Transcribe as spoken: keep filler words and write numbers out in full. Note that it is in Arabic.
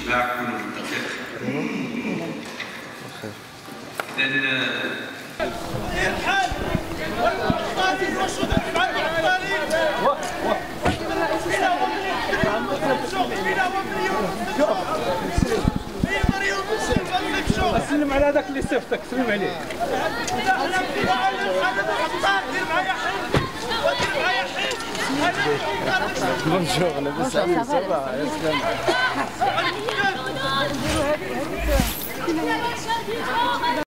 الشباع كونوا متفق. إذن الحال والمقاصد والشطط مع المقتالين سلم على هذاك اللي صيفطك، سلم عليه. بونجور لاباس عليك صباح يا سلام.